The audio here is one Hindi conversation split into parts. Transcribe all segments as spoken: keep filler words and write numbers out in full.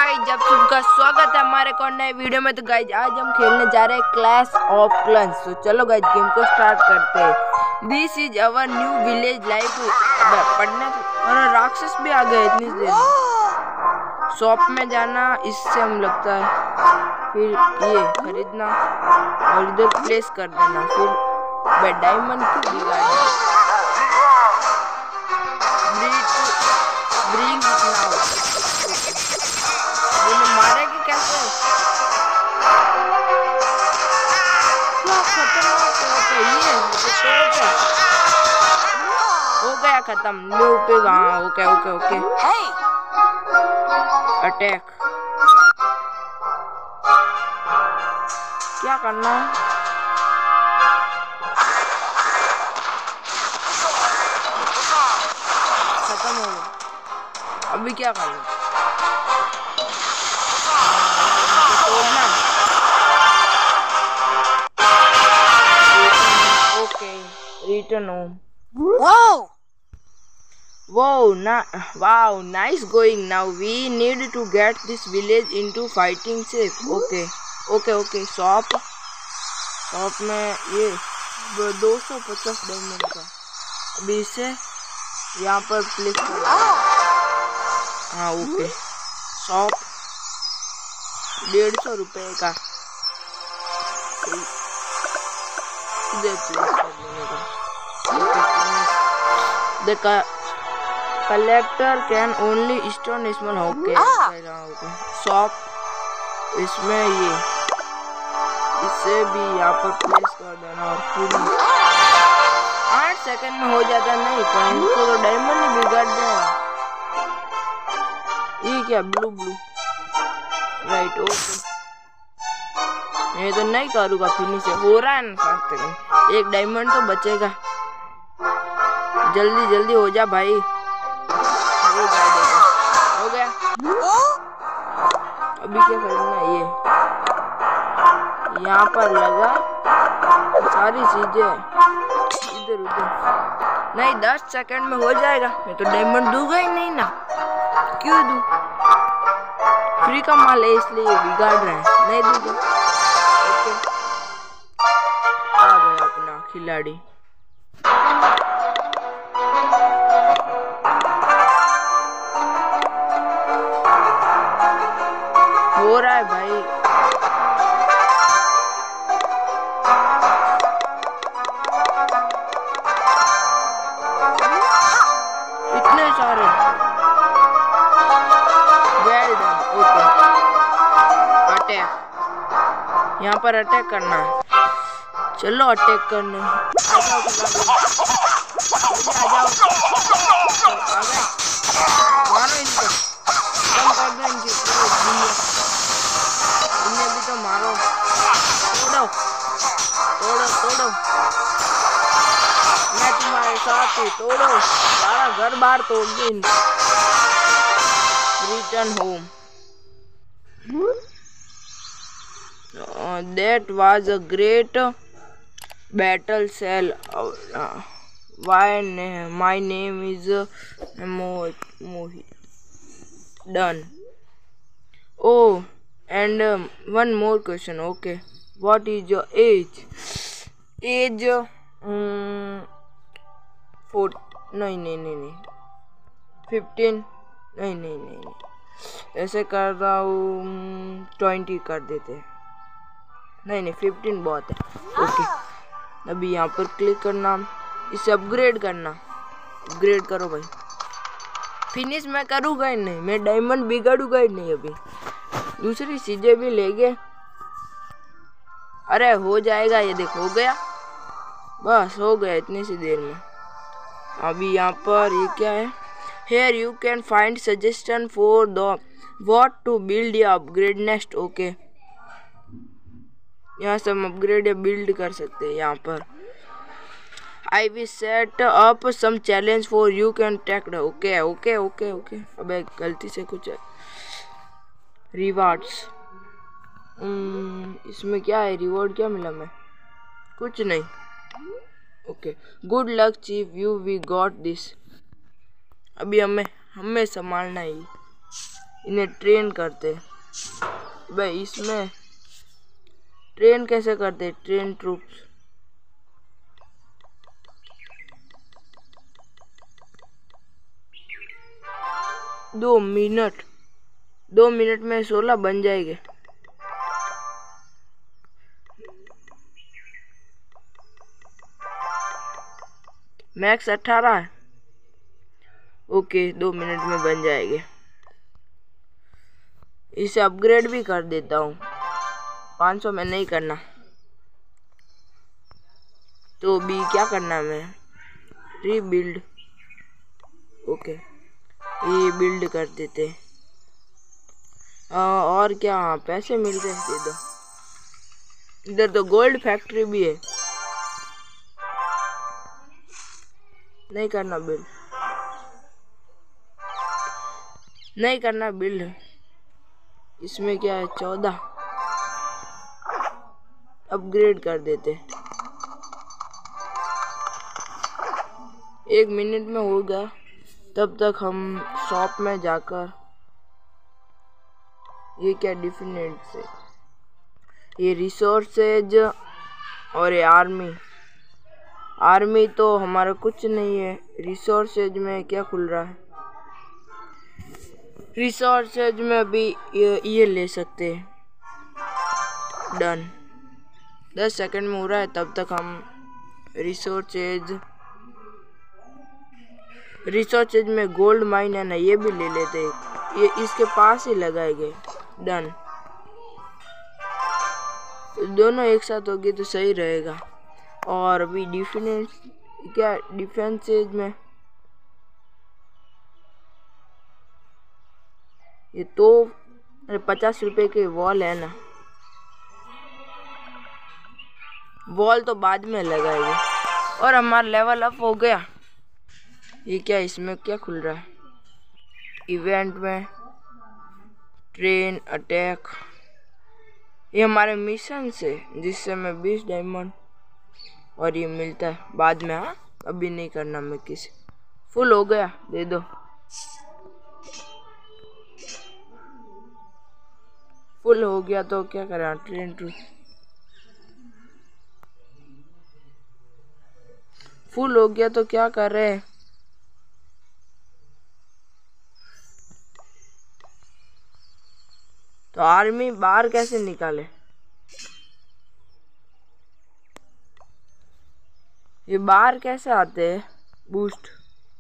गाइस, जब सबका स्वागत है हमारे को नए वीडियो में। तो गाइस आज हम खेलने जा रहे हैं क्लैश ऑफ क्लैंस। तो चलो गाइस गेम को स्टार्ट करते हैं। This is our new village life. पढ़ने और राक्षस भी आ गए इतनी देर में। शॉप में जाना, इससे हम लगता है फिर ये खरीदना और इधर प्लेस कर देना। फिर डायमंड की बिगाड़ना। ब्रिंग नाउ मारेगी कैसे? क्या खतरनाक है ये। हो गया खत्म। न्यू पे हाँ ओके ओके ओके अटैक। क्या करना है? खत्म हो गया। अभी क्या करना? Return home. Whoa! Wow, na wow, nice going. Now we need to get this village into fighting shape. Okay, okay, okay. Shop, shop में ये दो सौ पचास डायमंड का। अभी इसे यहाँ पर प्लेस कर। हाँ ओके। शॉप डेढ़ सौ रुपये का। इधर प्लेस कर देने का। The collector can only store small. Okay, okay. Shop इसमें ये इसे भी यहाँ पर प्लेस कर देना और फिर आठ सेकंड में हो जाता। नहीं पर इनको तो डायमंड ही बिगाड़ देना। ये क्या ब्लू ब्लू राइट ओके। मैं तो नहीं करूँगा फिनिश। हो रहा है ना सात सेकंड। एक डायमंड तो बचेगा। जल्दी जल्दी हो जा भाई। हो गया देखो। हो गया। अभी क्या करना है? ये यहाँ पर लगा सारी चीजें इधर उधर। नहीं दस सेकंड में हो जाएगा। मैं तो डायमंड दूंगा ही नहीं ना। क्यों दूं? फ्री का माल है इसलिए बिगाड़ रहे हैं। नहीं दूंगा। ओके आ गया अपना खिलाड़ी। हो रहा है भाई। इतने सारे। Well done okay. अटैक यहाँ पर अटैक करना है। चलो अटैक करने। आ जाओ आ जाओ। आ गए। मारो इनको। कम कर दो इनकी। इन्हें भी तो मारो। तोड़ो तोड़ो तोड़ो। मैं तुम्हारे साथ हूँ। तोड़ो। सारा घर बार तोड़ दो इनको। Return home. That was a great battle cell. Uh, why my name is uh, Mohit. Done. Oh, and um, one more question. Okay, what is your age? Age um, four. नहीं नहीं नहीं नहीं फिफ्टीन। नहीं नहीं नहीं नहीं ऐसे कर रहा हूँ। ट्वेंटी कर देते हैं। नहीं नहीं फिफ्टीन बहुत है। ओके अभी यहाँ पर क्लिक करना। इसे अपग्रेड करना। अपग्रेड करो भाई। फिनिश मैं करूँगा ही नहीं। मैं डायमंड बिगाड़ूंगा ही नहीं। अभी दूसरी चीजें भी लेंगे। अरे हो जाएगा। ये देखो हो गया। बस हो गया इतनी सी देर में। अभी यहाँ पर ये क्या है? Here you can find suggestion for the what to build या upgrade next. ओके यहाँ से हम अपग्रेड या बिल्ड कर सकते हैं। यहाँ पर I will set up some challenge for you can take. Okay okay okay okay. अबे गलती से कुछ रिवार्ड्स। इसमें क्या है? रिवॉर्ड क्या मिला? मैं कुछ नहीं। Okay good luck chief you we got this. अभी हमें हमें संभालना ही। इन्हें ट्रेन करते। भाई इसमें ट्रेन कैसे करते? Train troops. दो मिनट दो मिनट में सोलह बन जाएंगे। मैक्स अठारह है। ओके, दो मिनट में बन जाएंगे। इसे अपग्रेड भी कर देता हूँ। पाँच सौ में नहीं करना तो भी क्या करना है? मैं रीबिल्ड। ओके, ये बिल्ड कर देते। आ, और क्या? हाँ, पैसे मिलते हैं, दे दो। इधर तो गोल्ड फैक्ट्री भी है। नहीं करना बिल्ड, नहीं करना बिल्ड। इसमें क्या है? चौदह। अपग्रेड कर देते। एक मिनट में हो गया। तब तक हम शॉप में जाकर, ये क्या डिफिनेट से, ये रिसोर्सेज और ये आर्मी। आर्मी तो हमारा कुछ नहीं है। रिसोर्सेज में क्या खुल रहा है? रिसोर्सेज में भी ये, ये ले सकते हैं। डन। दस सेकंड में हो रहा है। तब तक हम रिसोर्सेज रिसोर्सेज में गोल्ड माइन है ना, ये भी ले लेते हैं। ये इसके पास ही लगाएंगे। डन। दोनों एक साथ होगी तो सही रहेगा। और अभी डिफेंस, क्या डिफेंसेज में ये तो पचास रुपए के वॉल है ना, वॉल तो बाद में लगाएंगे। और हमारा लेवल अप हो गया। ये क्या? इसमें क्या खुल रहा है? इवेंट में ट्रेन अटैक। ये हमारे मिशन से, जिससे मैं बीस डायमंड और ये मिलता है बाद में। हाँ, अभी नहीं करना। मैं किसी फुल हो गया, दे दो। फुल हो गया तो क्या करें? ट्रेन टू फुल हो गया तो क्या कर रहे हैं? तो आर्मी बाहर कैसे निकाले? ये बाहर कैसे आते हैं? बूस्ट।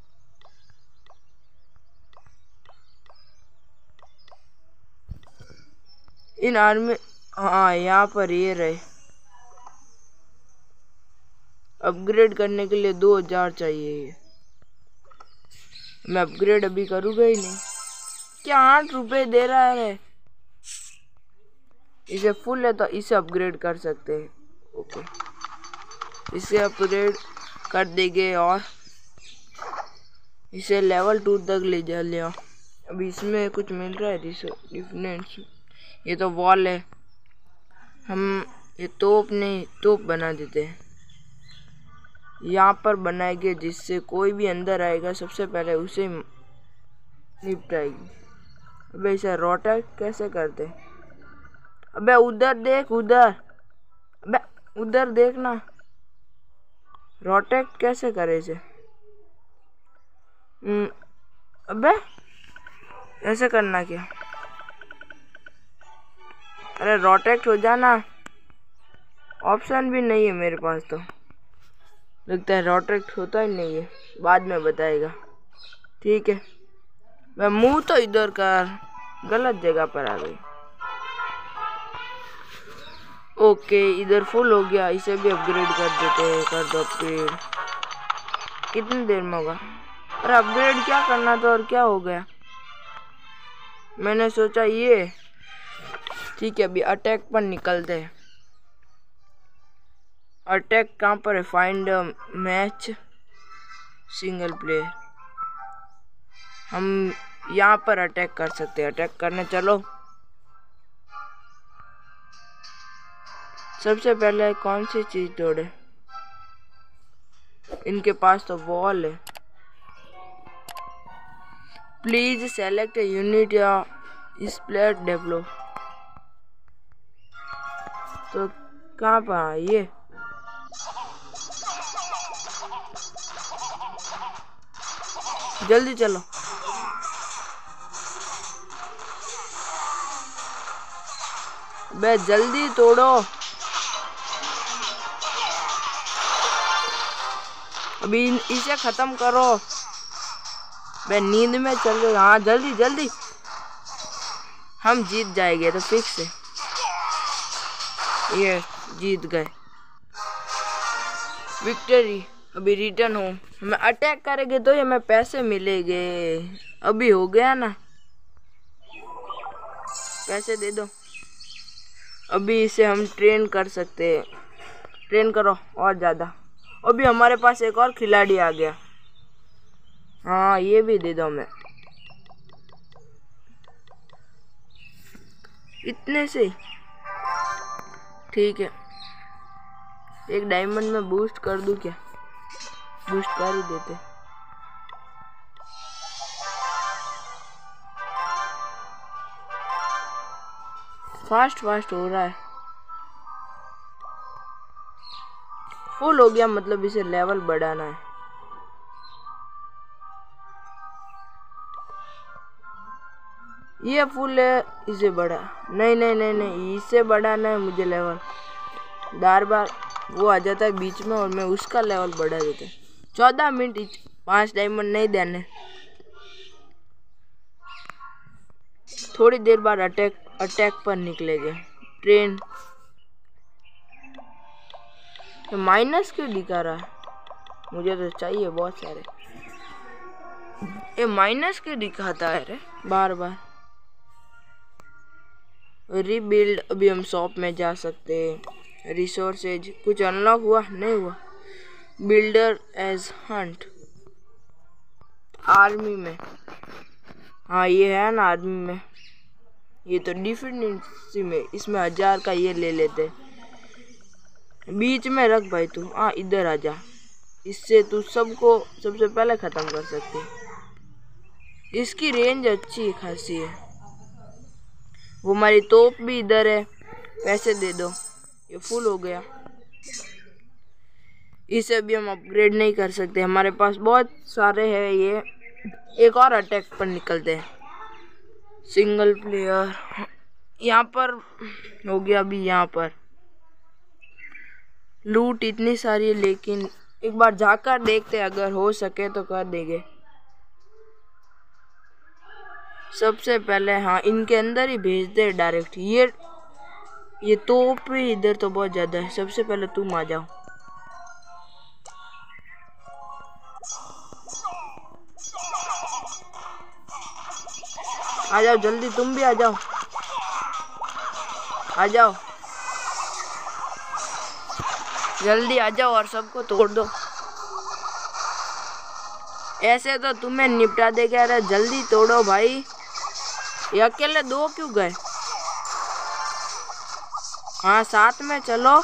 इन आर्मी, हाँ यहाँ पर ये रहे। अपग्रेड करने के लिए दो हजार चाहिए। मैं अपग्रेड अभी करूँगा ही नहीं। क्या आठ रुपए दे रहा है? इसे फुल है तो इसे अपग्रेड कर सकते हैं। ओके, इसे अपग्रेड कर देंगे और इसे लेवल टू तक ले जा लिया। अभी इसमें कुछ मिल रहा है? डिफरेंस। ये तो वॉल है। हम ये तोप नहीं, तोप बना देते हैं। यहाँ पर बनाएंगे जिससे कोई भी अंदर आएगा सबसे पहले उसे निपटाएगी। अबे इसे रोटेट कैसे करते? अबे उधर देख, उधर। अबे उधर देखना। रोटेट कैसे करे इसे? अबे ऐसे करना क्या? अरे रोटेट हो जाना। ऑप्शन भी नहीं है मेरे पास तो। लगता है रोटेट होता ही नहीं है। बाद में बताएगा। ठीक है, मैं मुंह तो इधर कर, गलत जगह पर आ गई। ओके, इधर फुल हो गया। इसे भी अपग्रेड कर देते हैं। कर दो अपग्रेड। कितनी देर में होगा? अरे अपग्रेड क्या करना था और क्या हो गया? मैंने सोचा ये ठीक है। अभी अटैक पर निकलते हैं। अटैक कहाँ पर है? Find match single player. हम यहाँ पर अटैक कर सकते हैं। अटैक करने चलो। सबसे पहले कौन सी चीज तोड़े? इनके पास तो वॉल है। प्लीज सेलेक्ट यूनिट या इस प्लेट डेवलप तो कहाँ पर ये जल्दी चलो। बे जल्दी तोड़ो। अभी इसे खत्म करो। बे नींद में चल रहे। हाँ जल्दी जल्दी। हम जीत जाएंगे तो फिक्स है। ये जीत गए। विक्ट्री। अभी रिटर्न हो। हमें अटैक करेंगे तो हमें पैसे मिलेंगे। अभी हो गया ना। पैसे दे दो। अभी इसे हम ट्रेन कर सकते हैं। ट्रेन करो और ज़्यादा। अभी हमारे पास एक और खिलाड़ी आ गया। हाँ ये भी दे दो हमें। इतने से ठीक है। एक डायमंड में बूस्ट कर दूं क्या? बूस्ट कर ही देते। फास्ट फास्ट हो रहा है। फुल हो गया मतलब इसे लेवल बढ़ाना है। ये फुल है इसे बढ़ा। नहीं नहीं नहीं नहीं इसे बढ़ाना है मुझे लेवल। बार बार वो आ जाता है बीच में और मैं उसका लेवल बढ़ा देता हूँ। चौदह मिनट पांच डायमंड नहीं देने। थोड़ी देर बाद अटैक अटैक पर निकलेंगे। ट्रेन तो माइनस क्यों दिखा रहा है? मुझे तो चाहिए बहुत सारे। ये माइनस क्यों दिखाता है रे बार बार? रीबिल्ड। अभी हम शॉप में जा सकते हैं। रिसोर्सेज कुछ अनलॉक हुआ नहीं हुआ। Builder as Hunt. आर्मी में। हाँ ये है ना आर्मी में। ये तो डिफिनेंसी में। इसमें हजार का ये ले लेते। बीच में रख भाई तू। हाँ इधर आ जा। इससे तू सबको सबसे पहले खत्म कर सकती। इसकी रेंज अच्छी खासी है। वो हमारी तोप भी इधर है। पैसे दे दो। ये फुल हो गया। इसे भी हम अपग्रेड नहीं कर सकते। हमारे पास बहुत सारे हैं ये। एक और अटैक पर निकलते हैं। सिंगल प्लेयर यहाँ पर हो गया। अभी यहाँ पर लूट इतनी सारी है लेकिन एक बार जाकर देखते अगर हो सके तो कर देंगे। सबसे पहले हाँ इनके अंदर ही भेज दे डायरेक्ट। ये ये तोप भी इधर तो बहुत ज्यादा है। सबसे पहले तुम आ जाओ। आ जाओ जल्दी। तुम भी आ जाओ। आ जाओ जल्दी आ जाओ और सबको तोड़ दो। ऐसे तो तुम्हें निपटा देगा। अरे जल्दी तोड़ो भाई। ये अकेले दो क्यों गए? हाँ साथ में चलो।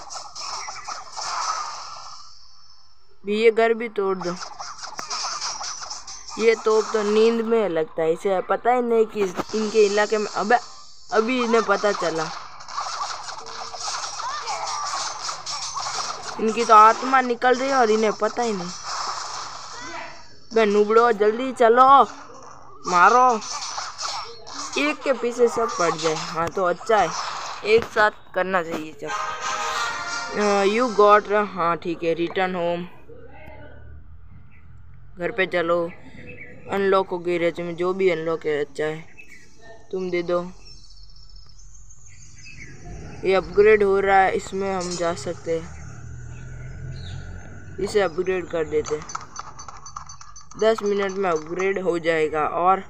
भी ये घर भी तोड़ दो। ये तोप तो नींद में लगता है। इसे पता ही नहीं कि इनके इलाके में अबे अभी इन्हें पता चला। इनकी तो आत्मा निकल रही है और इन्हें पता ही नहीं। बे नुबड़ो जल्दी चलो मारो। एक के पीछे सब पड़ जाए। हाँ तो अच्छा है। एक साथ करना चाहिए सब। You got. हाँ ठीक है। Return home. घर पे चलो। अनलॉक हो गई रेच में जो भी अनलॉक है अच्छा है। तुम दे दो। ये अपग्रेड हो रहा है। इसमें हम जा सकते हैं। इसे अपग्रेड कर देते। दस मिनट में अपग्रेड हो जाएगा। और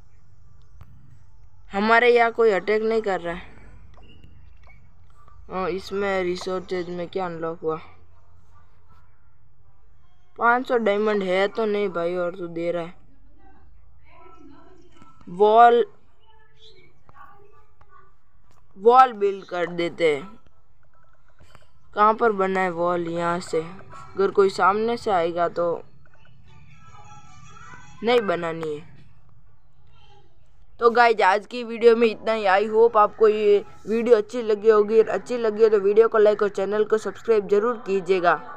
हमारे यहाँ कोई अटैक नहीं कर रहा है। हाँ इसमें रिसोर्सेज में क्या अनलॉक हुआ? पाँच सौ डायमंड है तो नहीं भाई। और तू दे रहा है। वॉल वॉल बिल्ड कर देते हैं। कहाँ पर बना है वॉल? यहाँ से अगर कोई सामने से आएगा तो नहीं बनानी है। तो गाइज आज की वीडियो में इतना ही। आई होप आपको ये वीडियो अच्छी लगी होगी। अच्छी लगी हो तो वीडियो को लाइक और चैनल को सब्सक्राइब जरूर कीजिएगा।